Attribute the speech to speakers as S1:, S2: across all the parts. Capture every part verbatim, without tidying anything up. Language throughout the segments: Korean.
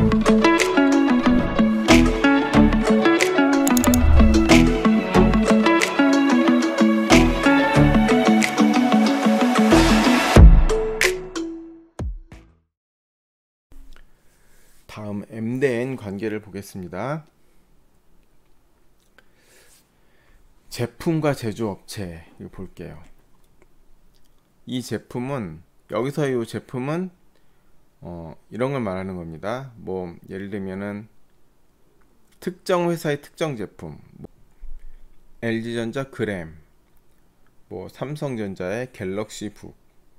S1: 다음 M 대 N 관계를 보겠습니다. 제품과 제조업체 이거 볼게요. 이 제품은 여기서 이 제품은 어, 이런 걸 말하는 겁니다. 뭐 예를 들면은 특정 회사의 특정 제품, 뭐 엘지전자 그램, 뭐 삼성전자의 갤럭시북,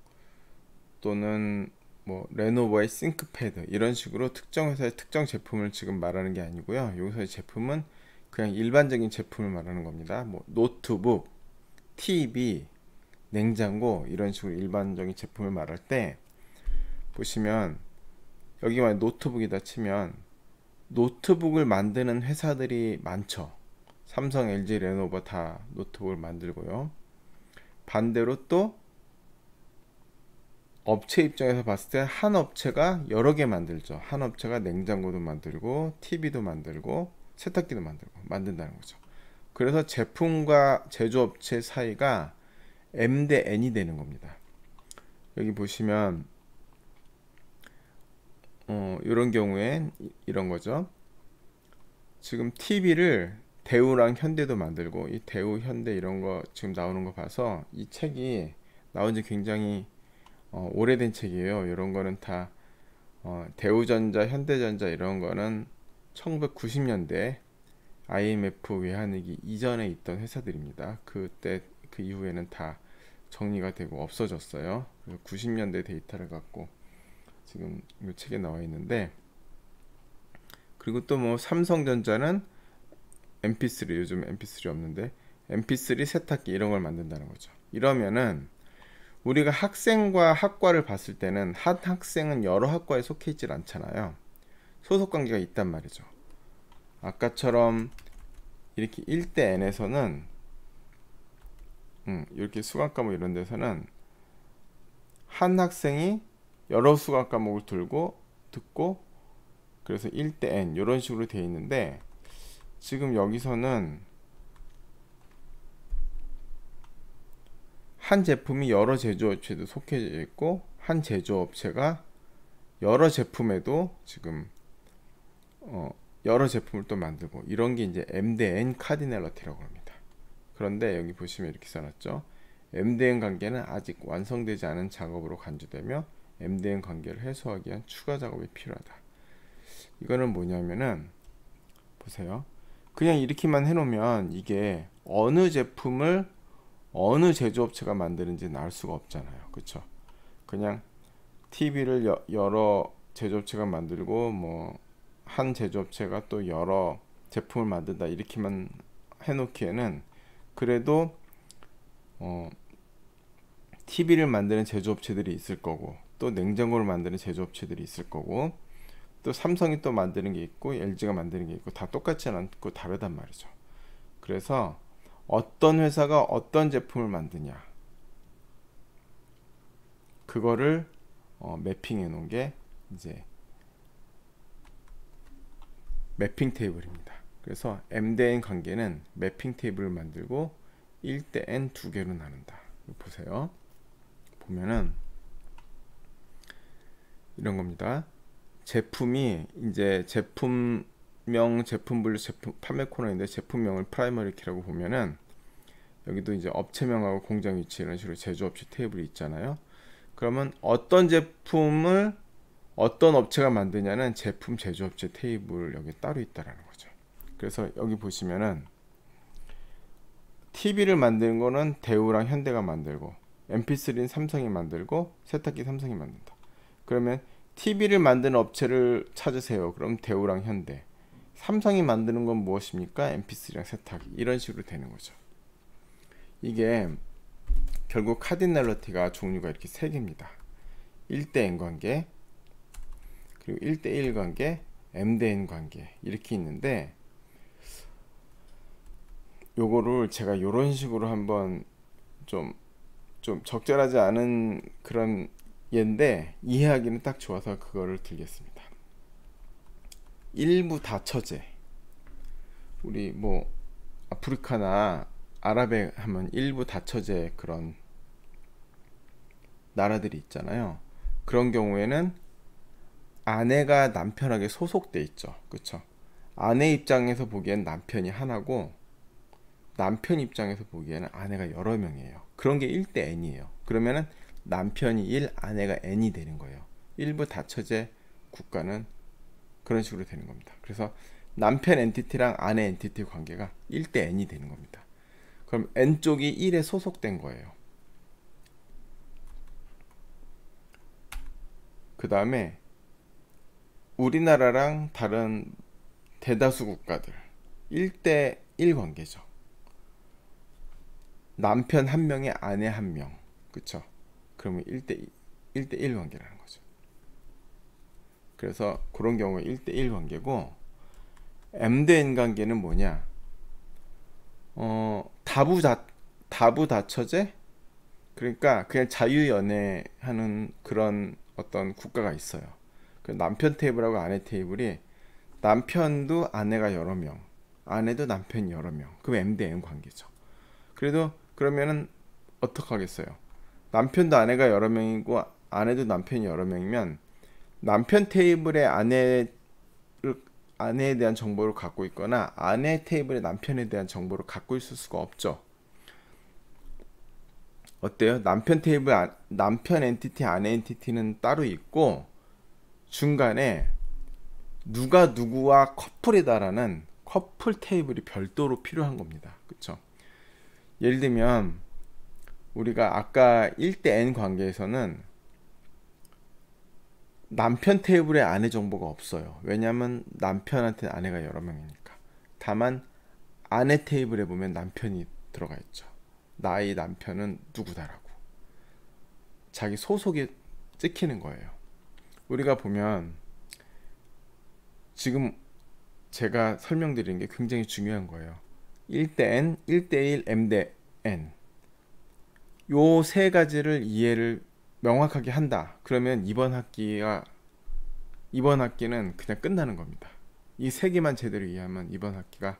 S1: 또는 뭐 레노버의 싱크패드, 이런 식으로 특정 회사의 특정 제품을 지금 말하는 게 아니고요. 여기서의 제품은 그냥 일반적인 제품을 말하는 겁니다. 뭐 노트북, 티비, 냉장고, 이런 식으로 일반적인 제품을 말할 때 보시면 여기 만약 노트북이다 치면 노트북을 만드는 회사들이 많죠. 삼성, 엘지, 레노버 다 노트북을 만들고요. 반대로 또 업체 입장에서 봤을 때 한 업체가 여러 개 만들죠. 한 업체가 냉장고도 만들고 티비도 만들고 세탁기도 만들고 만든다는 거죠. 그래서 제품과 제조업체 사이가 M 대 N이 되는 겁니다. 여기 보시면 어, 이런 경우엔 이런 거죠. 지금 티비를 대우랑 현대도 만들고, 이 대우, 현대 이런 거 지금 나오는 거 봐서 이 책이 나온 지 굉장히 어, 오래된 책이에요. 이런 거는 다 어, 대우전자, 현대전자 이런 거는 천구백구십 년대 아이엠에프 외환위기 이전에 있던 회사들입니다. 그때 그 이후에는 다 정리가 되고 없어졌어요. 그래서 구십 년대 데이터를 갖고 지금 이 책에 나와 있는데, 그리고 또 뭐 삼성전자는 엠피쓰리, 요즘 엠피쓰리 없는데 엠피쓰리 세탁기 이런 걸 만든다는 거죠. 이러면은 우리가 학생과 학과를 봤을 때는 한 학생은 여러 학과에 속해 있질 않잖아요. 소속 관계가 있단 말이죠. 아까처럼 이렇게 일 대 N에서는 음, 이렇게 수학 과목 이런 데서는 한 학생이 여러 수학 과목을 들고 듣고, 그래서 일 대 N 이런 식으로 되어 있는데, 지금 여기서는 한 제품이 여러 제조업체도 속해져 있고 한 제조업체가 여러 제품에도 지금 어 여러 제품을 또 만들고, 이런 게 이제 M 대 N 카디널러티라고 합니다. 그런데 여기 보시면 이렇게 써놨죠. M 대 N 관계는 아직 완성되지 않은 작업으로 간주되며 M 대 N 관계를 해소하기 위한 추가 작업이 필요하다. 이거는 뭐냐면은 보세요. 그냥 이렇게만 해놓으면 이게 어느 제품을 어느 제조업체가 만드는지는 알 수가 없잖아요. 그쵸? 그냥 티비를 여, 여러 제조업체가 만들고 뭐 한 제조업체가 또 여러 제품을 만든다 이렇게만 해놓기에는, 그래도 어, 티비를 만드는 제조업체들이 있을 거고, 또 냉장고를 만드는 제조업체들이 있을 거고, 또 삼성이 또 만드는 게 있고 엘지가 만드는 게 있고, 다 똑같지 않고 다르단 말이죠. 그래서 어떤 회사가 어떤 제품을 만드냐, 그거를 어, 매핑해 놓은 게 이제 매핑 테이블입니다. 그래서 M 대 N 관계는 매핑 테이블을 만들고 일 대 N 두 개로 나눈다. 보세요. 보면은 이런 겁니다. 제품이 이제 제품명, 제품분류, 제품 판매 코너인데 제품명을 프라이머리 키라고 보면은 여기도 이제 업체명하고 공장 위치 이런 식으로 제조업체 테이블이 있잖아요. 그러면 어떤 제품을 어떤 업체가 만드냐는 제품 제조업체 테이블 여기 따로 있다라는 거죠. 그래서 여기 보시면은 티비를 만드는 거는 대우랑 현대가 만들고, 엠피쓰리는 삼성이 만들고, 세탁기 삼성이 만든다. 그러면 티비를 만드는 업체를 찾으세요. 그럼 대우랑 현대. 삼성이 만드는 건 무엇입니까? 엠피쓰리랑 세탁기. 이런 식으로 되는 거죠. 이게 결국 카디널러티가 종류가 이렇게 세 개입니다. 일 대 N 관계, 그리고 일 대 일 관계, M 대 N 관계 이렇게 있는데, 요거를 제가 요런 식으로 한번 좀, 좀 적절하지 않은 그런 예인데 이해하기는 딱 좋아서 그거를 들겠습니다. 일부 다처제, 우리 뭐 아프리카나 아랍에 하면 일부 다처제 그런 나라들이 있잖아요. 그런 경우에는 아내가 남편에게 소속돼 있죠. 그쵸? 아내 입장에서 보기엔 남편이 하나고 남편 입장에서 보기에는 아내가 여러 명이에요. 그런 게 일 대 N이에요. 그러면은 남편이 일, 아내가 N이 되는 거예요. 일부 다처제 국가는 그런 식으로 되는 겁니다. 그래서 남편 엔티티랑 아내 엔티티 관계가 일 대 N이 되는 겁니다. 그럼 N쪽이 일에 소속된 거예요. 그 다음에 우리나라랑 다른 대다수 국가들 일 대 일 관계죠. 남편 한 명에 아내 한 명. 그쵸? 그러면 일 대 일 관계라는 거죠. 그래서 그런 경우에 일 대 일 관계고, M 대 N 관계는 뭐냐? 어, 다부다, 다부다처제? 그러니까 그냥 자유연애하는 그런 어떤 국가가 있어요. 그 남편 테이블하고 아내 테이블이 남편도 아내가 여러 명, 아내도 남편이 여러 명. 그럼 M 대 N 관계죠. 그래도 그러면은 어떡하겠어요? 남편도 아내가 여러 명이고 아내도 남편이 여러 명이면 남편 테이블에 아내를 아내에 대한 정보를 갖고 있거나 아내 테이블에 남편에 대한 정보를 갖고 있을 수가 없죠. 어때요? 남편 테이블 아, 남편 엔티티, 아내 엔티티는 따로 있고 중간에 누가 누구와 커플이다라는 커플 테이블이 별도로 필요한 겁니다. 그쵸? 예를 들면 우리가 아까 일 대 N 관계에서는 남편 테이블에 아내 정보가 없어요. 왜냐하면 남편한테 아내가 여러 명이니까. 다만 아내 테이블에 보면 남편이 들어가 있죠. 나의 남편은 누구다라고. 자기 소속이 찍히는 거예요. 우리가 보면 지금 제가 설명드리는 게 굉장히 중요한 거예요. 일 대 N, 일 대 일, M 대 N. 요 세 가지를 이해를 명확하게 한다. 그러면 이번 학기가 이번 학기는 그냥 끝나는 겁니다. 이 세 개만 제대로 이해하면 이번 학기가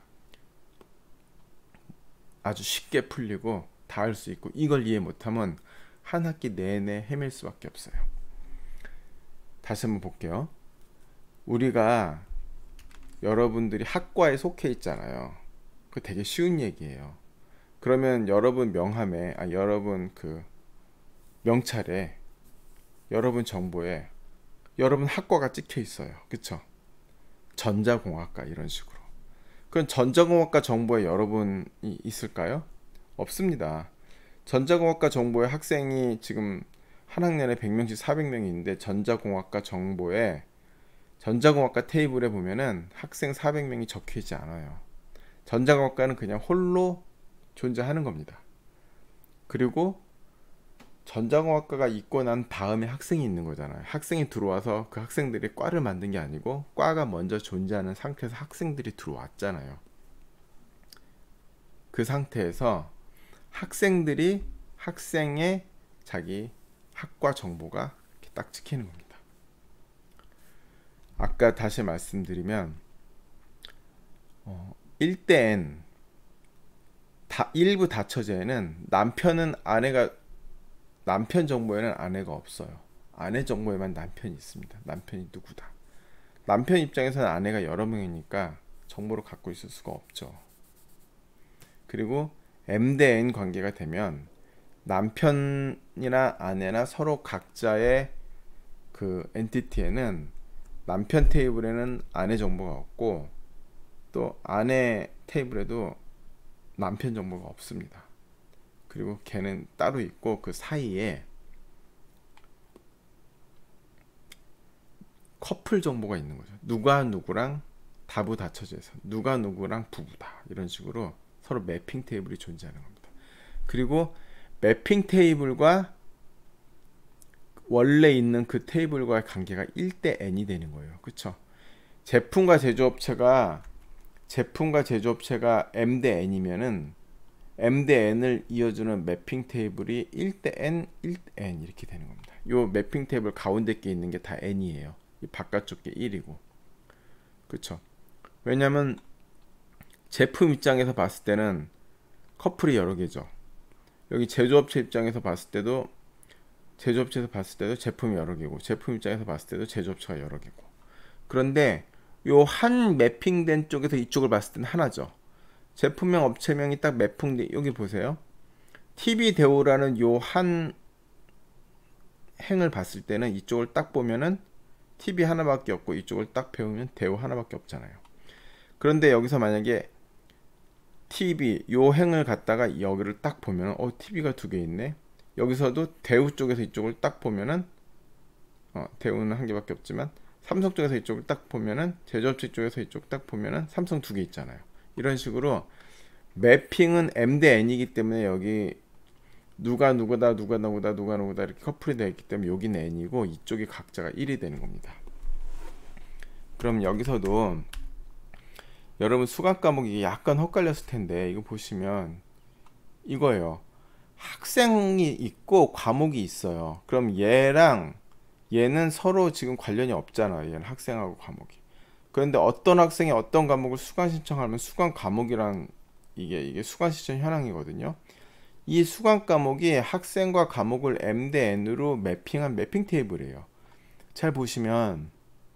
S1: 아주 쉽게 풀리고 다 할 수 있고, 이걸 이해 못하면 한 학기 내내 헤맬 수밖에 없어요. 다시 한번 볼게요. 우리가 여러분들이 학과에 속해 있잖아요. 그거 되게 쉬운 얘기예요. 그러면 여러분 명함에, 아, 여러분 그 명찰에, 여러분 정보에 여러분 학과가 찍혀 있어요. 그쵸? 전자공학과 이런 식으로. 그럼 전자공학과 정보에 여러분이 있을까요? 없습니다. 전자공학과 정보에 학생이 지금 한 학년에 백 명씩 사백 명이 있는데 전자공학과 정보에 전자공학과 테이블에 보면은 학생 사백 명이 적혀 있지 않아요. 전자공학과는 그냥 홀로 존재하는 겁니다. 그리고 전자공학과가 있고 난 다음에 학생이 있는 거잖아요. 학생이 들어와서 그 학생들이 과를 만든 게 아니고 과가 먼저 존재하는 상태에서 학생들이 들어왔잖아요. 그 상태에서 학생들이 학생의 자기 학과 정보가 이렇게 딱 찍히는 겁니다. 아까 다시 말씀드리면 어, 일 대 N 다, 일부 다처제에는 남편은 아내가 남편 정보에는 아내가 없어요. 아내 정보에만 남편이 있습니다. 남편이 누구다. 남편 입장에서는 아내가 여러 명이니까 정보를 갖고 있을 수가 없죠. 그리고 M 대 N 관계가 되면 남편이나 아내나 서로 각자의 그 엔티티에는 남편 테이블에는 아내 정보가 없고 또 아내 테이블에도 남편 정보가 없습니다. 그리고 걔는 따로 있고 그 사이에 커플 정보가 있는 거죠. 누가 누구랑 다부다처제에서 누가 누구랑 부부다. 이런 식으로 서로 매핑 테이블이 존재하는 겁니다. 그리고 매핑 테이블과 원래 있는 그 테이블과의 관계가 일 대 N이 되는 거예요. 그쵸? 제품과 제조업체가 제품과 제조업체가 M 대 N이면은 M 대 N을 이어주는 매핑 테이블이 일 대 N, 일 대 N 이렇게 되는 겁니다. 요 매핑 테이블 가운데 게 있는 게 다 N이에요. 이 바깥쪽 게 일이고. 그쵸? 왜냐면 제품 입장에서 봤을 때는 커플이 여러 개죠. 여기 제조업체 입장에서 봤을 때도 제조업체에서 봤을 때도 제품이 여러 개고, 제품 입장에서 봤을 때도 제조업체가 여러 개고. 그런데 요 한 매핑된 쪽에서 이쪽을 봤을 때는 하나죠. 제품명 업체명이 딱 매핑돼. 여기 보세요. 티비 대우라는 요 한 행을 봤을 때는 이쪽을 딱 보면은 티비 하나밖에 없고, 이쪽을 딱 배우면 대우 하나밖에 없잖아요. 그런데 여기서 만약에 티비 요 행을 갖다가 여기를 딱 보면 어 티비가 두 개 있네. 여기서도 대우 쪽에서 이쪽을 딱 보면은 어, 대우는 한 개밖에 없지만 삼성 쪽에서 이쪽을 딱 보면은 제조업체 쪽에서 이쪽 딱 보면은 삼성 두 개 있잖아요. 이런 식으로 매핑은 M 대 N이기 때문에 여기 누가 누구다 누가 누구다 누가 누구다 이렇게 커플이 되어 있기 때문에 여기는 N이고 이쪽이 각자가 일이 되는 겁니다. 그럼 여기서도 여러분 수강 과목이 약간 헛갈렸을 텐데 이거 보시면 이거예요. 학생이 있고 과목이 있어요. 그럼 얘랑 얘는 서로 지금 관련이 없잖아요. 얘는 학생하고 과목이. 그런데 어떤 학생이 어떤 과목을 수강 신청하면 수강 과목이랑 이게 이게 수강 신청 현황이거든요. 이 수강 과목이 학생과 과목을 M 대 N으로 매핑한 매핑 테이블이에요. 잘 보시면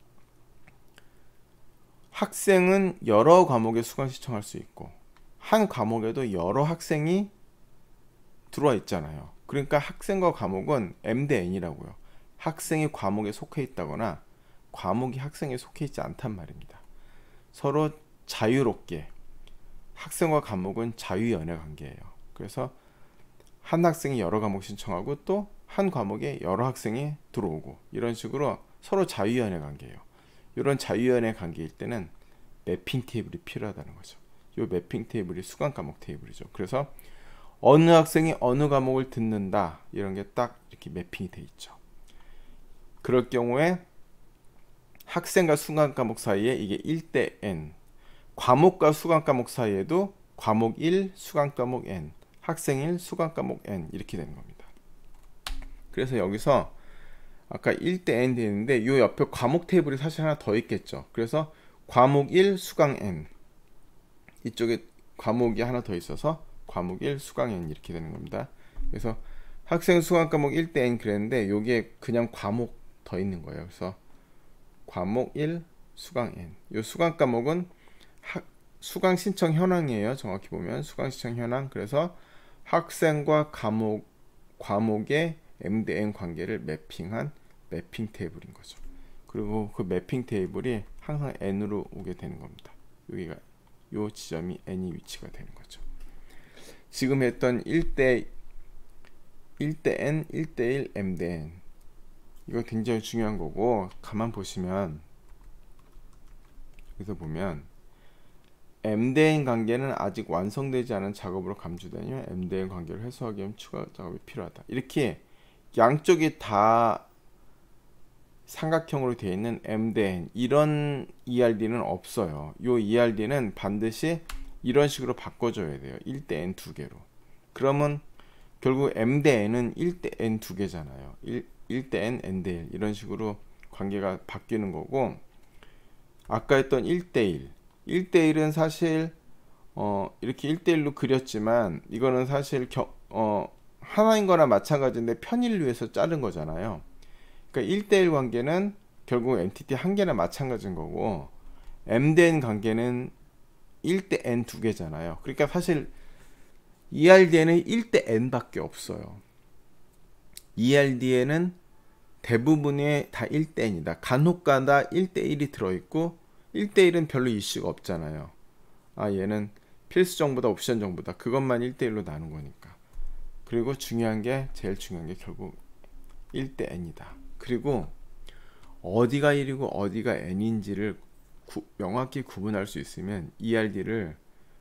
S1: 학생은 여러 과목에 수강 신청할 수 있고 한 과목에도 여러 학생이 들어와 있잖아요. 그러니까 학생과 과목은 M 대 N이라고요. 학생이 과목에 속해 있다거나 과목이 학생에 속해 있지 않단 말입니다. 서로 자유롭게, 학생과 과목은 자유연애 관계예요. 그래서 한 학생이 여러 과목 신청하고 또 한 과목에 여러 학생이 들어오고 이런 식으로 서로 자유연애 관계예요. 이런 자유연애 관계일 때는 매핑 테이블이 필요하다는 거죠. 이 매핑 테이블이 수강 과목 테이블이죠. 그래서 어느 학생이 어느 과목을 듣는다 이런 게 딱 이렇게 매핑이 돼 있죠. 그럴 경우에 학생과 수강 과목 사이에 이게 일 대 N, 과목과 수강 과목 사이에도 과목 일, 수강 과목 N, 학생 일, 수강 과목 N 이렇게 되는 겁니다. 그래서 여기서 아까 일 대 N 되는데 이 옆에 과목 테이블이 사실 하나 더 있겠죠. 그래서 과목 일, 수강 N, 이쪽에 과목이 하나 더 있어서 과목 일, 수강 N 이렇게 되는 겁니다. 그래서 학생 수강 과목 일 대 N 그랬는데 여기에 그냥 과목 더 있는 거예요. 그래서 과목 일, 수강 N. 이 수강 과목은 학, 수강 신청 현황이에요. 정확히 보면 수강 신청 현황. 그래서 학생과 과목, 과목의 M 대 N 관계를 매핑한 매핑 테이블인 거죠. 그리고 그 매핑 테이블이 항상 N으로 오게 되는 겁니다. 여기가 요 지점이 N이 위치가 되는 거죠. 지금 했던 일 대 N, 일 대 일, M 대 N 이거 굉장히 중요한 거고 가만 보시면 여기서 보면 M 대 N 관계는 아직 완성되지 않은 작업으로 감지되며 M 대 N 관계를 해소하기 위한 추가 작업이 필요하다. 이렇게 양쪽이 다 삼각형으로 되어 있는 M 대 N 이런 이알디는 없어요. 이 이알디는 반드시 이런 식으로 바꿔줘야 돼요. 일 대 N 두 개로. 그러면 결국 M 대 N은 일 대 N 두 개잖아요. 일 대 N, N 대 일 이런 식으로 관계가 바뀌는 거고 아까 했던 일 대 일 일 대 일은 사실 어, 이렇게 일 대 일로 그렸지만 이거는 사실 겨, 어, 하나인 거나 마찬가지인데 편의를 위해서 자른 거잖아요. 그러니까 일 대 일 관계는 결국 엔티티 한 개나 마찬가지인 거고 M 대 N 관계는 일 대 N 두 개잖아요. 그러니까 사실 이알디에는 일 대 N 밖에 없어요. 이알디에는 대부분이 다 일 대 N이다. 간혹가다 일 대 일이 들어있고 일 대 일은 별로 이슈가 없잖아요. 아 얘는 필수 정보다 옵션 정보다 그것만 일 대 일로 나눈 거니까. 그리고 중요한 게 제일 중요한 게 결국 일 대 N이다. 그리고 어디가 일이고 어디가 N인지를 구, 명확히 구분할 수 있으면 이알디를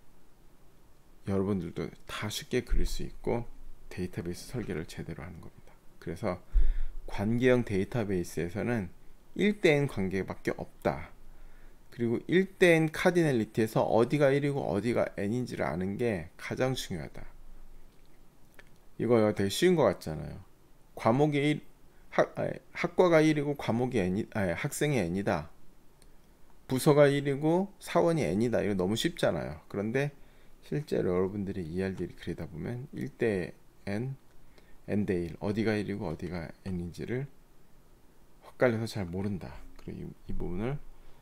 S1: 여러분들도 다 쉽게 그릴 수 있고 데이터베이스 설계를 제대로 하는 겁니다. 그래서 관계형 데이터베이스에서는 일 대 N 관계밖에 없다. 그리고 일 대 N 카디널리티에서 어디가 일이고 어디가 N인지를 아는 게 가장 중요하다. 이거 되게 쉬운 것 같잖아요. 과목이 일, 학, 아니, 학과가 일이고 과목이 N, 아니, 학생이 N이다. 부서가 일이고 사원이 n이다. 이거 너무 쉽잖아요. 그런데 실제로 여러분들이 이알디를 그리다 보면 일 대 n, n 대 일, 어디가 일이고 어디가 n인지를 헷갈려서 잘 모른다. 그리고 이, 이 부분을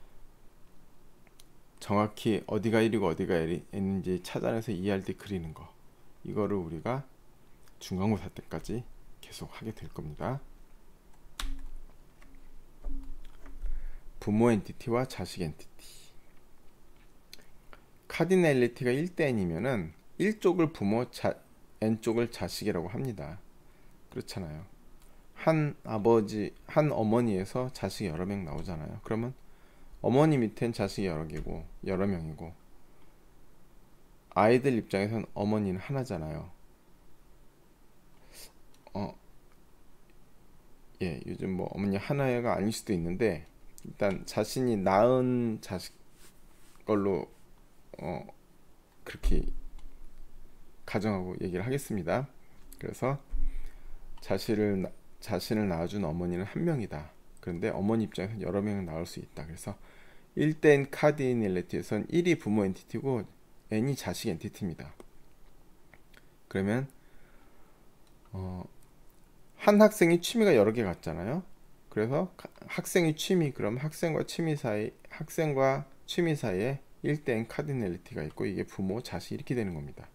S1: 정확히 어디가 일이고 어디가 n인지 찾아내서 이알디 그리는 거, 이거를 우리가 중간고사 때까지 계속 하게 될 겁니다. 부모 엔티티와 자식 엔티티. 카디널리티가 일 대 n이면은 일 쪽을 부모, 자, n 쪽을 자식이라고 합니다. 그렇잖아요. 한 아버지, 한 어머니에서 자식이 여러 명 나오잖아요. 그러면 어머니 밑엔 자식이 여러 개고 여러 명이고, 아이들 입장에선 어머니는 하나잖아요. 어, 예, 요즘 뭐 어머니 하나가 아닐 수도 있는데, 일단 자신이 낳은 자식 걸로 어, 그렇게 가정하고 얘기를 하겠습니다. 그래서 자신을 자신을 낳아준 어머니는 한 명이다. 그런데 어머니 입장에서 여러 명을 낳을 수 있다. 그래서 일 대 n 카디널리티에선 일이 부모 엔티티고 n이 자식 엔티티입니다. 그러면 어, 한 학생이 취미가 여러 개 같잖아요. 그래서 학생이 취미, 그럼 학생과 취미 사이, 학생과 취미 사이에 일 대 n 카디널리티가 있고, 이게 부모, 자식 이렇게 되는 겁니다.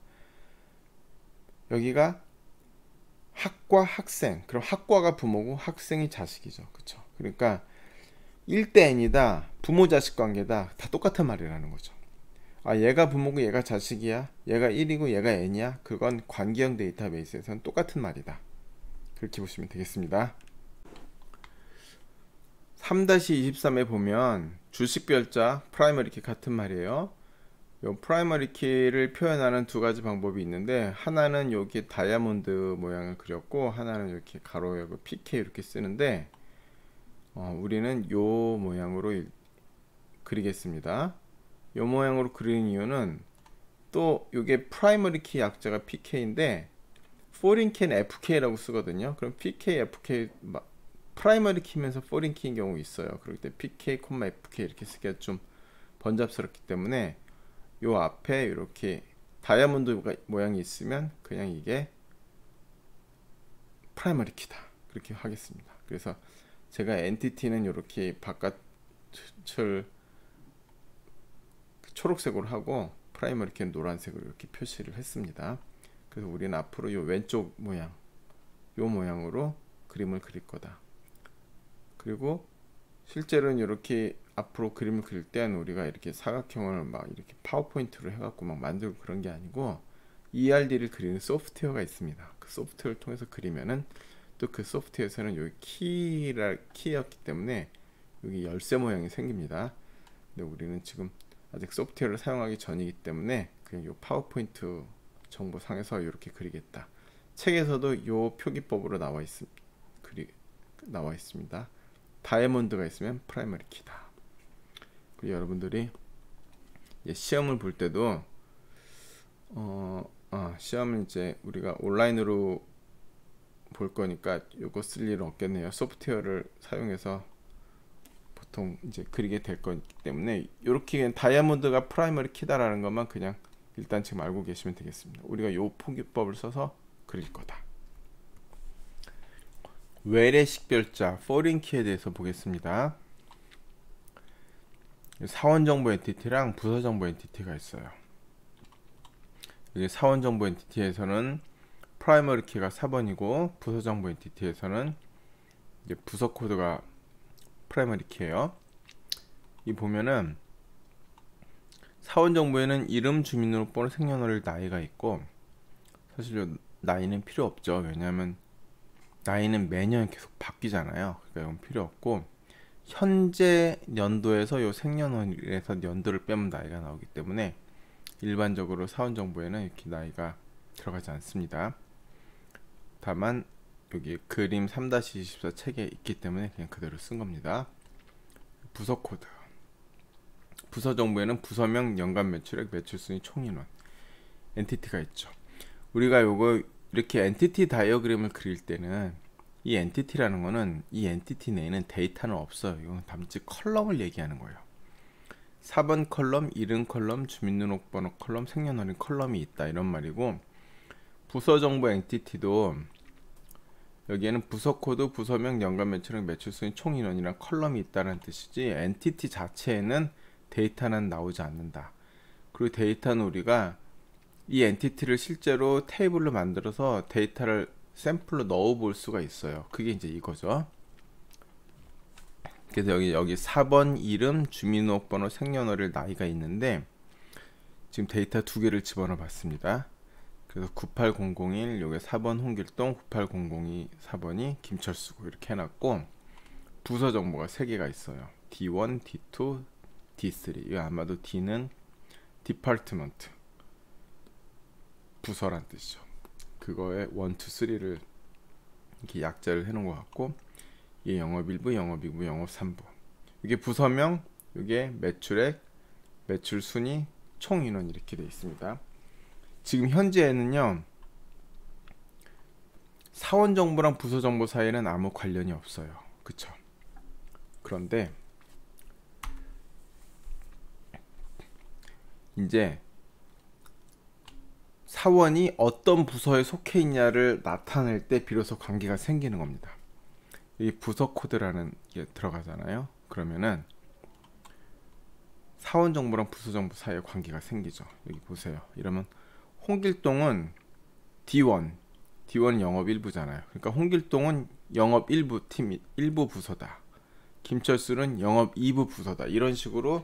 S1: 여기가 학과, 학생, 그럼 학과가 부모고 학생이 자식이죠. 그쵸? 그러니까 일 대 n이다, 부모 자식 관계다, 다 똑같은 말이라는 거죠. 아, 얘가 부모고 얘가 자식이야, 얘가 일이고 얘가 n이야, 그건 관계형 데이터베이스에서는 똑같은 말이다. 그렇게 보시면 되겠습니다. 삼 이십삼에 보면 주식별자 프라이머리 키 같은 말이에요. 요 프라이머리 키를 표현하는 두 가지 방법이 있는데, 하나는 여기 다이아몬드 모양을 그렸고, 하나는 이렇게 가로 열고 피케이 이렇게 쓰는데, 어, 우리는 요 모양으로 일, 그리겠습니다. 요 모양으로 그리는 이유는, 또 요게 프라이머리 키 약자가 피케이인데 포린 키는 에프케이라고 쓰거든요. 그럼 피케이, 에프케이, 프라이머리 키면서 포린 키인 경우 있어요. 그럴 때 피케이, 에프케이 이렇게 쓰기가 좀 번잡스럽기 때문에 요 앞에 이렇게 다이아몬드 모양이 있으면 그냥 이게 프라이머리 키다, 그렇게 하겠습니다. 그래서 제가 엔티티는 이렇게 바깥을 초록색으로 하고 프라이머리 키는 노란색으로 이렇게 표시를 했습니다. 그래서 우리는 앞으로 이 왼쪽 모양, 요 모양으로 그림을 그릴 거다. 그리고 실제로는 이렇게 앞으로 그림을 그릴 때는 우리가 이렇게 사각형을 막 이렇게 파워포인트로 해갖고 막 만들고 그런 게 아니고, 이알디를 그리는 소프트웨어가 있습니다. 그 소프트웨어를 통해서 그리면은 또 그 소프트웨어에서는 여기 키라 키였기 때문에 여기 열쇠 모양이 생깁니다. 근데 우리는 지금 아직 소프트웨어를 사용하기 전이기 때문에 그냥 요 파워포인트 정보상에서 이렇게 그리겠다. 책에서도 요 표기법으로 나와 있, 그리, 나와 있습니다. 다이아몬드가 있으면 프라이머리 키다. 그리고 여러분들이 시험을 볼 때도 어, 아, 시험은 이제 우리가 온라인으로 볼 거니까 요거 쓸 일은 없겠네요. 소프트웨어를 사용해서 보통 이제 그리게 될 거기 때문에 이렇게 다이아몬드가 프라이머리 키다라는 것만 그냥 일단 지금 알고 계시면 되겠습니다. 우리가 요 포기법을 써서 그릴 거다. 외래 식별자 포린 키에 대해서 보겠습니다. 사원정보 엔티티랑 부서정보 엔티티가 있어요. 사원정보 엔티티에서는 프라이머리 키가 사 번이고, 부서정보 엔티티에서는 이제 부서 코드가 프라이머리 키예요. 이 보면은 사원정보에는 이름, 주민등록번호, 생년월일, 나이가 있고, 사실 나이는 필요 없죠. 왜냐하면 나이는 매년 계속 바뀌잖아요. 그러니까 이건 필요 없고, 현재 연도에서 요 생년월일에서 연도를 빼면 나이가 나오기 때문에 일반적으로 사원정보에는 이렇게 나이가 들어가지 않습니다. 다만 여기 그림 삼 이십사 책에 있기 때문에 그냥 그대로 쓴 겁니다. 부서 코드. 부서 정보에는 부서명, 연간 매출액, 매출순위, 총인원, 엔티티가 있죠. 우리가 요거 이렇게 엔티티 다이어그램을 그릴 때는 이 엔티티라는 거는 이 엔티티 내에는 데이터는 없어요. 이건 단지 컬럼을 얘기하는 거예요. 사 번 컬럼, 이름 컬럼, 주민등록번호 컬럼, 생년월일 컬럼이 있다 이런 말이고, 부서정보 엔티티도 여기에는 부서코드, 부서명, 연간 매출액, 매출순위, 총인원이랑 컬럼이 있다는 뜻이지 엔티티 자체에는 데이터는 나오지 않는다. 그리고 데이터는 우리가 이 엔티티를 실제로 테이블로 만들어서 데이터를 샘플로 넣어 볼 수가 있어요. 그게 이제 이거죠. 그래서 여기 여기 사 번 이름, 주민등록번호, 생년월일, 나이가 있는데 지금 데이터 두 개를 집어넣어 봤습니다. 그래서 구팔공공일 요게 사 번 홍길동, 구팔공공이 사 번이 김철수고 이렇게 해놨고, 부서 정보가 세 개가 있어요. 디 원, 디 투, 디 쓰리. 이거 아마도 D는 디파트먼트, 부서란 뜻이죠. 그거에 일, 이, 삼을 이렇게 약자를 해놓은 것 같고, 이게 영업 일 부, 영업 이 부, 영업 삼 부. 이게 부서명, 이게 매출액, 매출 순위, 총 인원 이렇게 되어 있습니다. 지금 현재에는요, 사원 정보랑 부서 정보 사이에는 아무 관련이 없어요. 그쵸? 그런데 이제 사원이 어떤 부서에 속해 있냐를 나타낼 때 비로소 관계가 생기는 겁니다. 이 부서 코드라는 게 들어가잖아요. 그러면은 사원 정보랑 부서 정보 사이에 관계가 생기죠. 여기 보세요. 이러면 홍길동은 디 원, 디 원은 영업 일 부잖아요. 그러니까 홍길동은 영업 일 부 팀 일 부 부서다. 김철수는 영업 이 부 부서다. 이런 식으로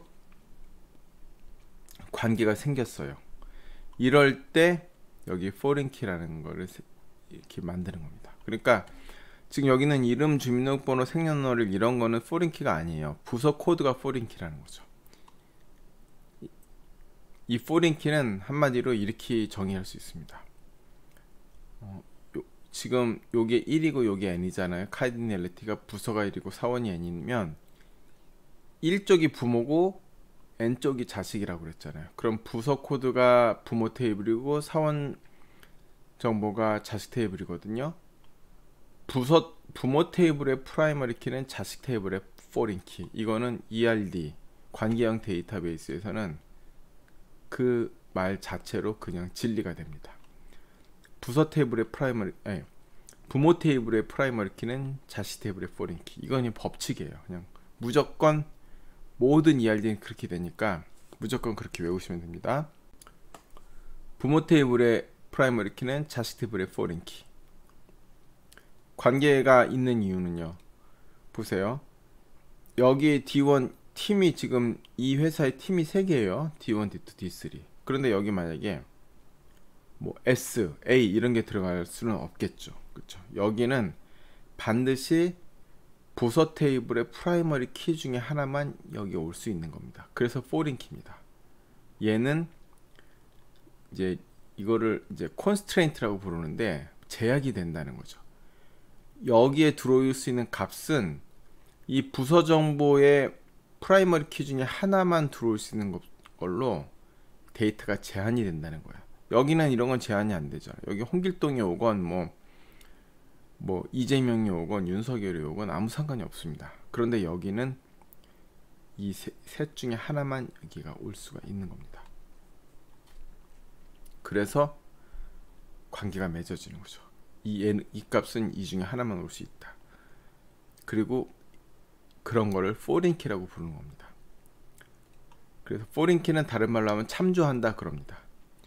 S1: 관계가 생겼어요. 이럴 때 여기 foreign key라는 거를 이렇게 만드는 겁니다. 그러니까 지금 여기는 이름, 주민등록번호, 생년월일 이런 거는 foreign key가 아니에요. 부서 코드가 foreign key라는 거죠. 이 foreign key는 한마디로 이렇게 정의할 수 있습니다. 어, 요, 지금 요게 일이고 요게 n이잖아요. 카디널리티가 부서가 일이고 사원이 n이면 일 쪽이 부모고 n 쪽이 자식이라고 그랬잖아요. 그럼 부서 코드가 부모 테이블이고 사원 정보가 자식 테이블이거든요. 부서 부모 테이블의 프라이머리 키는 자식 테이블의 foreign key. 이거는 이알디 관계형 데이터베이스에서는 그 말 자체로 그냥 진리가 됩니다. 부서 테이블의 프라이머리, 아니, 부모 테이블의 프라이머리 키는 자식 테이블의 foreign key. 이건 법칙이에요. 그냥 무조건 모든 이알디는 그렇게 되니까 무조건 그렇게 외우시면 됩니다. 부모 테이블의 프라이머리 키는 자식 테이블의 foreign key. 관계가 있는 이유는요. 보세요. 여기 디 원 팀이 지금 이 회사의 팀이 세 개예요. 디 원, 디 투, 디 쓰리. 그런데 여기 만약에 뭐 S, A 이런 게 들어갈 수는 없겠죠. 그렇죠? 여기는 반드시 부서 테이블의 프라이머리 키 중에 하나만 여기 올 수 있는 겁니다. 그래서 foreign key입니다. 얘는 이제 이거를 이제 constraint라고 부르는데 제약이 된다는 거죠. 여기에 들어올 수 있는 값은 이 부서 정보의 프라이머리 키 중에 하나만 들어올 수 있는 걸로 데이터가 제한이 된다는 거야. 여기는 이런 건 제한이 안 되죠. 여기 홍길동이 오건 뭐, 뭐 이재명이 오건 윤석열이 오건 아무 상관이 없습니다. 그런데 여기는 이 셋 중에 하나만 여기가 올 수가 있는 겁니다. 그래서 관계가 맺어지는 거죠. 이, 이 값은 이 중에 하나만 올 수 있다. 그리고 그런 거를 foreign key라고 부르는 겁니다. 그래서 foreign key는 다른 말로 하면 참조한다 그럽니다.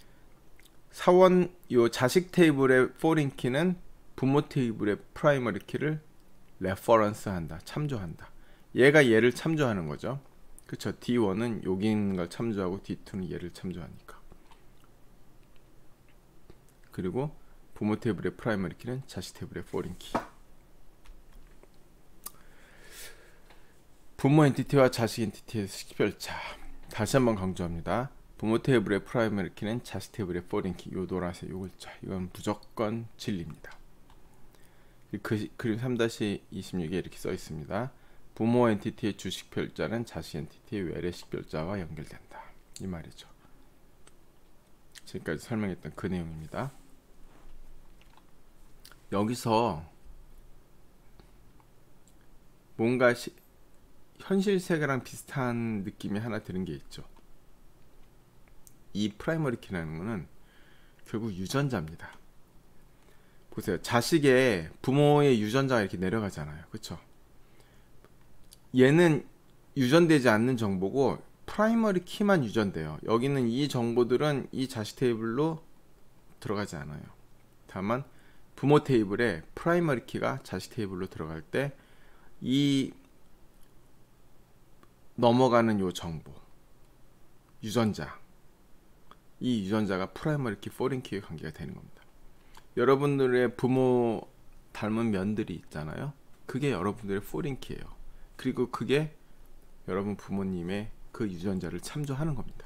S1: 사원 요 자식 테이블의 foreign key는 부모 테이블의 primary key를 reference 한다. 참조한다. 얘가 얘를 참조하는 거죠. 그쵸? 디 원은 여기 있는 걸 참조하고 디 투는 얘를 참조하니까. 그리고 부모 테이블의 primary key는 자식 테이블의 foreign key. 부모 엔티티와 자식 엔티티의 식별차. 다시 한번 강조합니다. 부모 테이블의 프라이머리 키는 자식 테이블의 foreign key. 요 노란색 요 글자. 이건 무조건 진리입니다. 그, 그림 삼 이십육에 이렇게 써 있습니다. 부모 엔티티의 주식별자는 자식 엔티티의 외래 식별자와 연결된다. 이 말이죠. 지금까지 설명했던 그 내용입니다. 여기서 뭔가 시, 현실 세계랑 비슷한 느낌이 하나 드는 게 있죠. 이 프라이머리 키라는 거는 결국 유전자입니다. 보세요. 자식의 부모의 유전자가 이렇게 내려가잖아요. 그쵸? 얘는 유전되지 않는 정보고 프라이머리 키만 유전돼요. 여기는 이 정보들은 이 자식 테이블로 들어가지 않아요. 다만 부모 테이블에 프라이머리 키가 자식 테이블로 들어갈 때 이 넘어가는 요 정보, 유전자, 이 유전자가 프라이머리 키, 포린 키의 관계가 되는 겁니다. 여러분들의 부모 닮은 면들이 있잖아요. 그게 여러분들의 포린 키예요. 그리고 그게 여러분 부모님의 그 유전자를 참조하는 겁니다.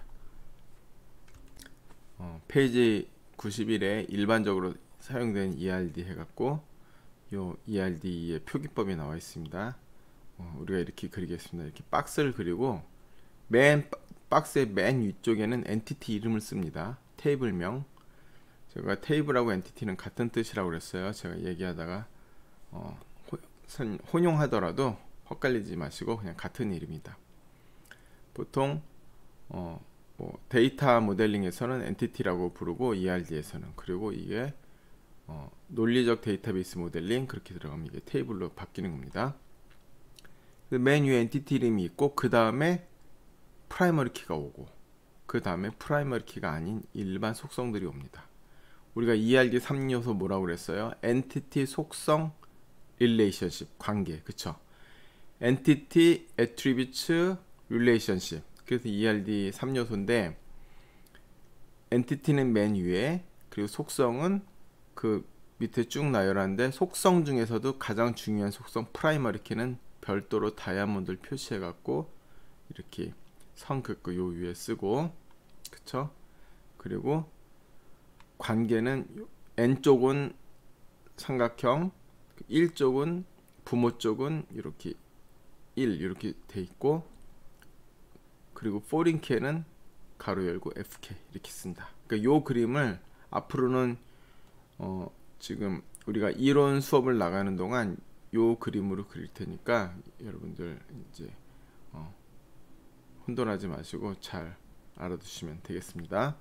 S1: 어, 페이지 구십일에 일반적으로 사용된 이알디 해갖고 요 이알디의 표기법이 나와 있습니다. 어, 우리가 이렇게 그리겠습니다. 이렇게 박스를 그리고 맨 박스의 맨 위쪽에는 엔티티 이름을 씁니다. 테이블명. 제가 테이블하고 엔티티는 같은 뜻이라고 그랬어요. 제가 얘기하다가 어, 호, 혼용하더라도 헛갈리지 마시고 그냥 같은 이름이다. 보통 어, 뭐 데이터 모델링에서는 엔티티라고 부르고 이알디에서는, 그리고 이게 어, 논리적 데이터베이스 모델링 그렇게 들어가면 이게 테이블로 바뀌는 겁니다. 맨 위에 엔티티 이름이 있고 그 다음에 프라이머리 키가 오고 그 다음에 프라이머리 키가 아닌 일반 속성들이 옵니다. 우리가 이알디 삼 요소 뭐라고 그랬어요? 엔티티, 속성, 릴레이션십, 관계. 그쵸? 엔티티, 애트리뷰트, 릴레이션십. 그래서 이알디 삼 요소인데 엔티티는 맨 위에, 그리고 속성은 그 밑에 쭉 나열하는데 속성 중에서도 가장 중요한 속성 프라이머리 키는 별도로 다이아몬드를 표시해 갖고 이렇게 선 긋고 요 위에 쓰고, 그쵸? 그리고 관계는 N쪽은 삼각형, 일 쪽은 부모 쪽은 이렇게 일 이렇게 돼 있고, 그리고 포린 키에는 가로 열고 에프케이 이렇게 쓴다. 그러니까 요 그림을 앞으로는 어 지금 우리가 이론 수업을 나가는 동안 요 그림으로 그릴 테니까 여러분들 이제 어 혼돈하지 마시고 잘 알아두시면 되겠습니다.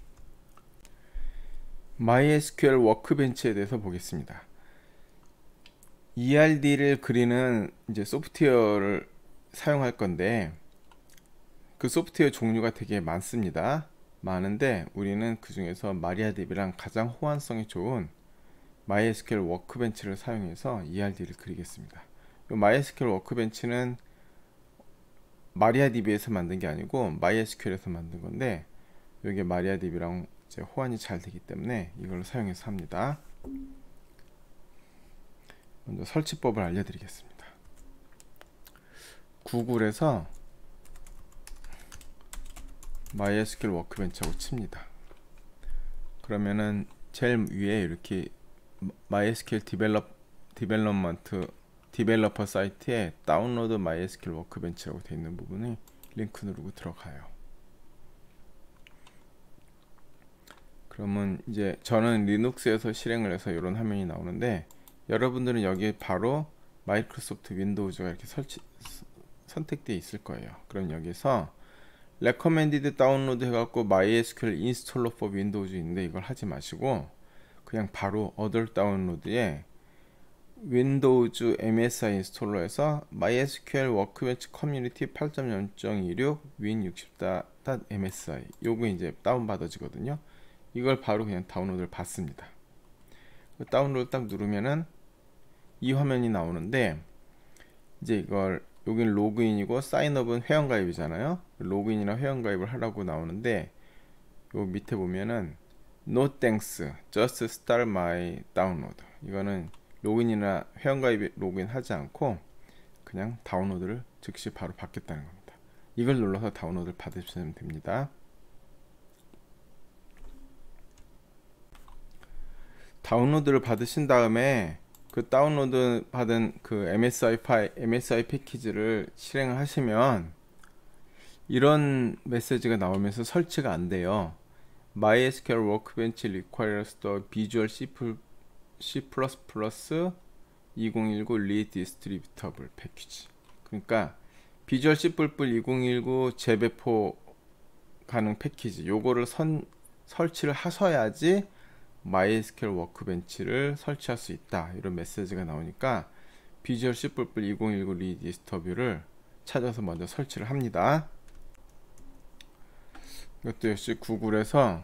S1: 마이에스큐엘 워크벤치에 대해서 보겠습니다. 이알디를 그리는 이제 소프트웨어를 사용할 건데 그 소프트웨어 종류가 되게 많습니다. 많은데 우리는 그 중에서 마리아디비랑 가장 호환성이 좋은 마이에스큐엘 워크벤치를 사용해서 이알디를 그리겠습니다. 이 마이에스큐엘 워크벤치는 마리아디비에서 만든 게 아니고 마이에스큐엘에서 만든 건데 이게 마리아디비랑 이제 호환이 잘 되기 때문에 이걸 사용해서 합니다. 먼저 설치법을 알려드리겠습니다. 구글에서 마이에스큐엘 워크벤치하고 칩니다. 그러면은 제일 위에 이렇게 마이에스큐엘 디벨롭 디벨롭먼트 디벨로퍼 사이트에 다운로드 마이에스큐엘 워크벤치라고 되어 있는 부분에 링크 누르고 들어가요. 그러면 이제 저는 리눅스에서 실행을 해서 이런 화면이 나오는데 여러분들은 여기에 바로 마이크로소프트 윈도우즈가 이렇게 설치 선택되어 있을 거예요. 그럼 여기서 recommended 다운로드 해갖고 마이에스큐엘 인스톨러 for 윈도우즈 있는데 이걸 하지 마시고 그냥 바로 other 다운로드에 윈도우즈 엠에스아이 인스톨러에서 마이에스큐엘 워크벤치 커뮤니티 팔 점 영 점 이육 윈 육십 닷엠에스아이 요거 이제 다운받아지거든요. 이걸 바로 그냥 다운로드를 받습니다. 다운로드 딱 누르면은 이 화면이 나오는데 이제 이걸 여기는 로그인이고 사인업은 회원가입이잖아요. 로그인이나 회원가입을 하라고 나오는데 요 밑에 보면은 No thanks, just start my download. 이거는 로그인이나 회원가입 로그인 하지 않고 그냥 다운로드를 즉시 바로 받겠다는 겁니다. 이걸 눌러서 다운로드를 받으시면 됩니다. 다운로드를 받으신 다음에 그 다운로드 받은 그 엠에스아이 파일, 엠에스아이 패키지를 실행을 하시면 이런 메시지가 나오면서 설치가 안 돼요. MySQL Workbench requires the Visual C++ 이천십구 Redistributable Package. 그러니까 비주얼 C++ 이천십구 재배포 가능 패키지 요거를 선, 설치를 하셔야지 마이에스큐엘 워크벤치를 설치할 수 있다 이런 메시지가 나오니까 비주얼 C++ 이천십구 리디스터 뷰를 찾아서 먼저 설치를 합니다. 이것도 역시 구글에서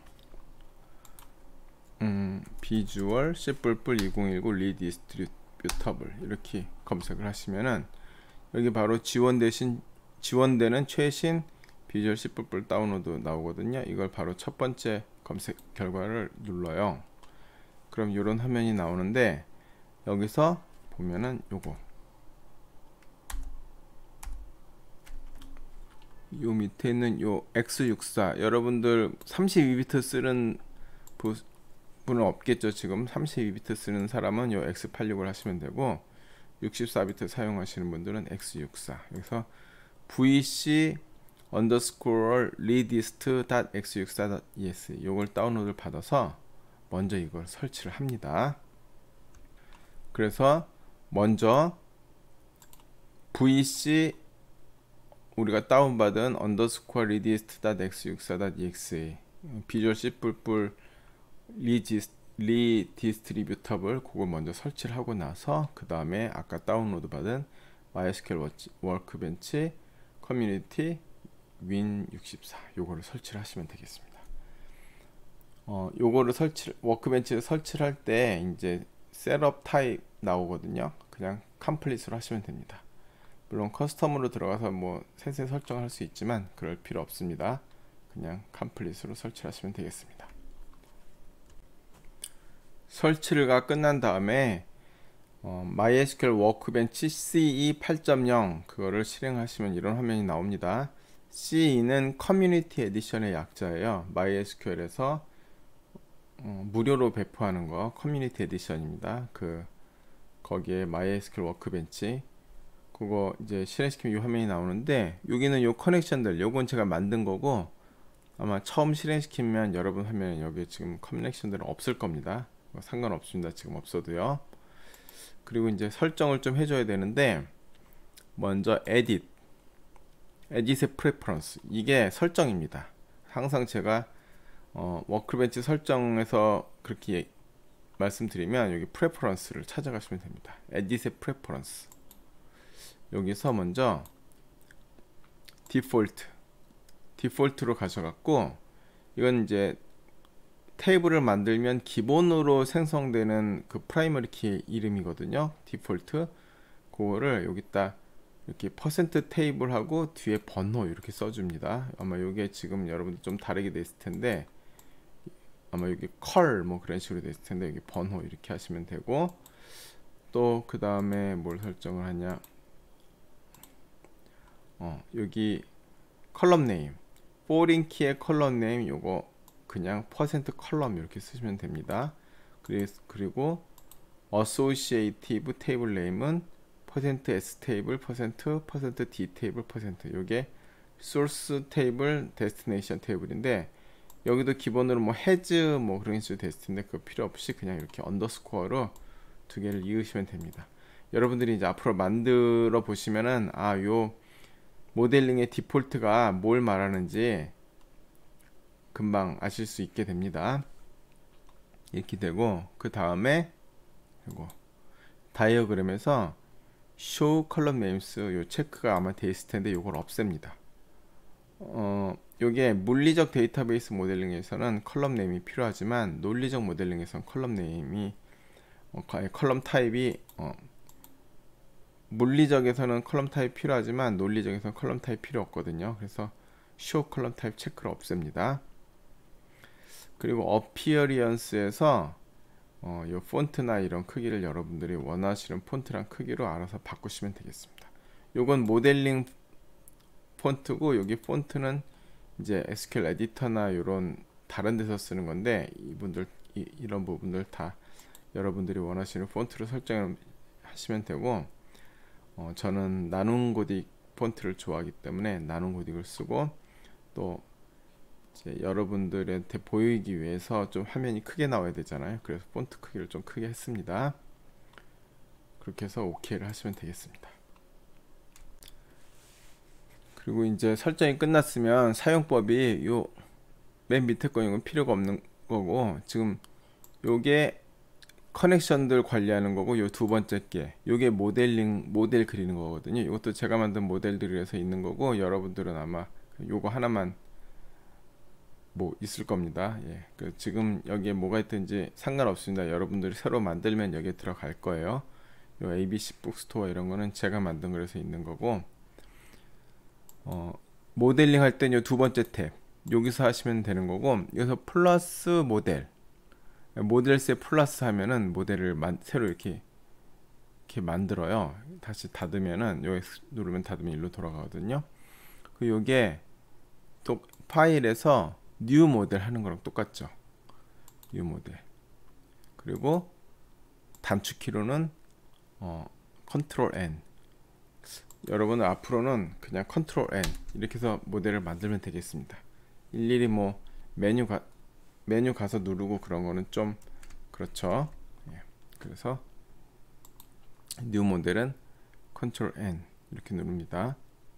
S1: 음, 비주얼 C++ 이천십구 리디스트리뷰터블 이렇게 검색을 하시면은 여기 바로 지원되신 지원되는 최신 비주얼 C++ 다운로드 나오거든요. 이걸 바로 첫 번째 검색 결과를 눌러요. 그럼 이런 화면이 나오는데 여기서 보면은 요거 요 밑에 있는 요 엑스 육십사 여러분들 삼십이 비트 쓰는 분은 없겠죠. 지금 삼십이 비트 쓰는 사람은 요 엑스 팔십육을 하시면 되고 육십사 비트 사용하시는 분들은 엑스 육십사 여기서 vc underscore redist 엑스 육십사 es 요걸 다운로드를 받아서 먼저 이걸 설치를 합니다. 그래서 먼저 vc 우리가 다운받은 underscore redist 엑스 육십사 exe 비주얼 C++ 리디스트리뷰터블 그걸 먼저 설치를 하고 나서 그 다음에 아까 다운로드 받은 마이에스큐엘 워크벤치 커뮤니티 윈 육십사 요거를 설치를 하시면 되겠습니다. 어, 요거를 설치 워크벤치를 설치를 할 때 이제 셋업 타입 나오거든요. 그냥 컴플릿으로 하시면 됩니다. 물론 커스텀으로 들어가서 뭐 세세 설정할 수 있지만 그럴 필요 없습니다. 그냥 컴플릿으로 설치하시면 되겠습니다. 설치가 끝난 다음에 어, 마이에스큐엘 워크벤치 씨이 팔 점 영 그거를 실행하시면 이런 화면이 나옵니다. 씨이는 커뮤니티 에디션의 약자예요. 마이에스큐엘에서 어, 무료로 배포하는 거 커뮤니티 에디션입니다. 그 거기에 마이에스큐엘 워크벤치 그거 이제 실행시키면 이 화면이 나오는데 여기는 요 커넥션들 요건 제가 만든 거고 아마 처음 실행시키면 여러분 화면에 여기 지금 커넥션들은 없을 겁니다. 상관없습니다. 지금 없어도요. 그리고 이제 설정을 좀 해줘야 되는데 먼저 edit edit의 preference 이게 설정입니다. 항상 제가 어, 워크벤치 설정에서 그렇게 말씀드리면 여기 preference를 찾아가시면 됩니다. edit의 preference 여기서 먼저 default 디폴트로 가셔갖고 이건 이제 테이블을 만들면 기본으로 생성되는 그 프라이머리 키 이름이거든요. 디폴트 그거를 여기다 이렇게 퍼센트 테이블하고 뒤에 번호 이렇게 써줍니다. 아마 이게 지금 여러분들 좀 다르게 돼 있을 텐데 아마 여기 컬 뭐 그런 식으로 돼 있을 텐데 여기 번호 이렇게 하시면 되고 또 그 다음에 뭘 설정을 하냐 어 여기 컬럼 네임 포린 키의 컬럼 네임 요거 그냥 퍼센트 컬럼 이렇게 쓰시면 됩니다. 그리고 associative 테이블 네임은 퍼센트 s 테이블 퍼센트 퍼센트 d 테이블 퍼센트 요게 source 테이블 destination 테이블인데 여기도 기본으로 뭐 has 뭐 그런 식으로 됐을 텐데 그거 필요 없이 그냥 이렇게 언더스코어로 두 개를 이으시면 됩니다. 여러분들이 이제 앞으로 만들어 보시면은 아 요 모델링의 디폴트가 뭘 말하는지 금방 아실 수 있게 됩니다. 이렇게 되고 그 다음에 이거 다이어그램에서 show column names 요 체크가 아마 돼 있을 텐데 요걸 없앱니다. 어 요게 물리적 데이터베이스 모델링에서는 컬럼 네임이 필요하지만 논리적 모델링에서는 컬럼 네임이 어, 컬럼 타입이 어, 물리적에서는 컬럼 타입 필요하지만 논리적에서는 컬럼 타입 필요 없거든요. 그래서 show 컬럼 타입 체크를 없앱니다. 그리고 어피어리언스에서 어, 요 폰트나 이런 크기를 여러분들이 원하시는 폰트랑 크기로 알아서 바꾸시면 되겠습니다. 요건 모델링 폰트고 여기 폰트는 이제 에스큐엘 에디터나 이런 다른 데서 쓰는 건데 이분들 이, 이런 부분들 다 여러분들이 원하시는 폰트를 설정하시면 되고 어, 저는 나눔 고딕 폰트를 좋아하기 때문에 나눔 고딕을 쓰고 또 이제 여러분들한테 보이기 위해서 좀 화면이 크게 나와야 되잖아요. 그래서 폰트 크기를 좀 크게 했습니다. 그렇게 해서 오케이를 하시면 되겠습니다. 그리고 이제 설정이 끝났으면 사용법이 요 맨 밑에 거 이건 필요가 없는 거고, 지금 요게 커넥션들 관리하는 거고, 요 두 번째 게 요게 모델링 모델 그리는 거거든요. 이것도 제가 만든 모델들에서 있는 거고, 여러분들은 아마 요거 하나만 뭐 있을 겁니다. 예. 그 지금 여기에 뭐가 있든지 상관없습니다. 여러분들이 새로 만들면 여기에 들어갈 거예요. 요 에이비씨 북스토어 이런 거는 제가 만든 거라서 있는 거고, 어, 모델링 할 때는 요 두 번째 탭 여기서 하시면 되는 거고, 여기서 플러스 모델, 모델스에 플러스 하면은 모델을 만, 새로 이렇게 이렇게 만들어요. 다시 닫으면은 여기 누르면 닫으면 일로 돌아가거든요. 그 요게 또 파일에서 뉴 모델 하는 거랑 똑같죠. 뉴 모델. 그리고 단축키로는 어, 컨트롤 엔. 여러분은 앞으로는 그냥 컨트롤 엔 이렇게 해서 모델을 만들면 되겠습니다. 일일이 뭐 메뉴 가 메뉴 가서 누르고 그런 거는 좀 그렇죠. 예. 그래서 뉴 모델은 컨트롤 엔 이렇게 누릅니다.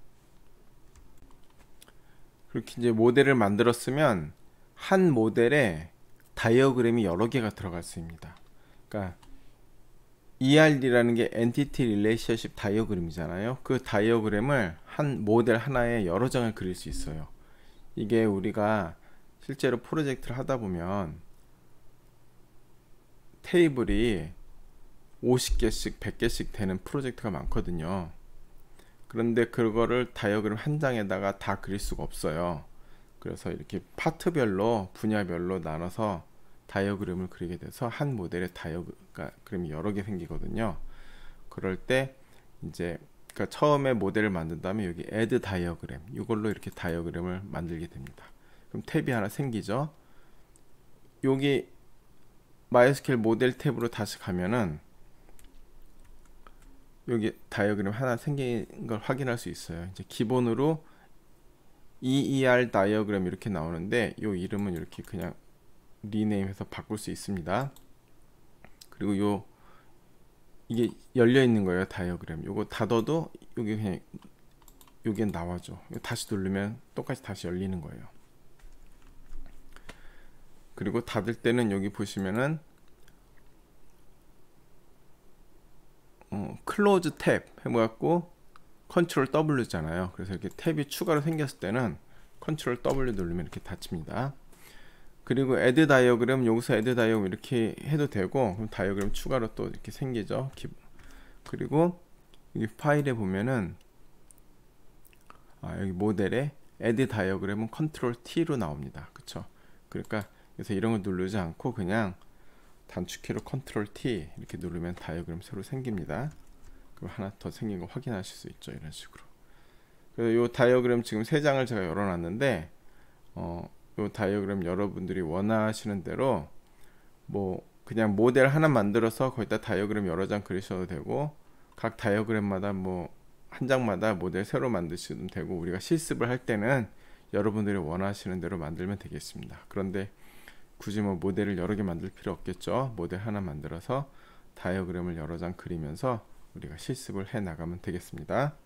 S1: 그렇게 이제 모델을 만들었으면 한 모델에 다이어그램이 여러 개가 들어갈 수 있습니다. 그러니까 이알디라는 게 Entity Relationship 다이어그램이잖아요. 그 다이어그램을 한 모델 하나에 여러 장을 그릴 수 있어요. 이게 우리가 실제로 프로젝트를 하다 보면 테이블이 오십 개씩 백 개씩 되는 프로젝트가 많거든요. 그런데 그거를 다이어그램 한 장에다가 다 그릴 수가 없어요. 그래서 이렇게 파트별로 분야별로 나눠서 다이어그램을 그리게 돼서 한 모델에 다이어그램이 여러 개 생기거든요. 그럴 때 이제 그러니까 처음에 모델을 만든 다음에 여기 add 다이어그램 이걸로 이렇게 다이어그램을 만들게 됩니다. 그럼 탭이 하나 생기죠. 여기 마이에스큐엘 모델 탭으로 다시 가면은 여기 다이어그램 하나 생긴 걸 확인할 수 있어요. 이제 기본으로 이이알 다이어그램 이렇게 나오는데 이 이름은 이렇게 그냥 리네임해서 바꿀 수 있습니다. 그리고 요 이게 열려 있는 거예요. 다이어그램 요거 닫아도 여기 그냥 여기에 나와줘. 다시 누르면 똑같이 다시 열리는 거예요. 그리고 닫을 때는 여기 보시면은 어, 클로즈 탭 해갖고 컨트롤 더블유잖아요. 그래서 이렇게 탭이 추가로 생겼을 때는 컨트롤 더블유 누르면 이렇게 닫힙니다. 그리고 add 다이어그램 여기서 add 다이어그램 이렇게 해도 되고, 그럼 다이어그램 추가로 또 이렇게 생기죠. 그리고 여기 파일에 보면은 아, 여기 모델에 add 다이어그램은 컨트롤 T로 나옵니다. 그쵸? 그러니까 그래서 이런 거 누르지 않고 그냥 단축키로 컨트롤 T 이렇게 누르면 다이어그램 새로 생깁니다. 그럼 하나 더 생긴 거 확인하실 수 있죠. 이런 식으로. 그래서 이 다이어그램 지금 세 장을 제가 열어놨는데 어, 이 다이어그램 여러분들이 원하시는 대로 뭐 그냥 모델 하나 만들어서 거기다 다이어그램 여러 장 그리셔도 되고, 각 다이어그램마다 뭐 한 장마다 모델 새로 만드시면 되고, 우리가 실습을 할 때는 여러분들이 원하시는 대로 만들면 되겠습니다. 그런데 굳이 뭐 모델을 여러 개 만들 필요 없겠죠. 모델 하나 만들어서 다이어그램을 여러 장 그리면서 우리가 실습을 해 나가면 되겠습니다.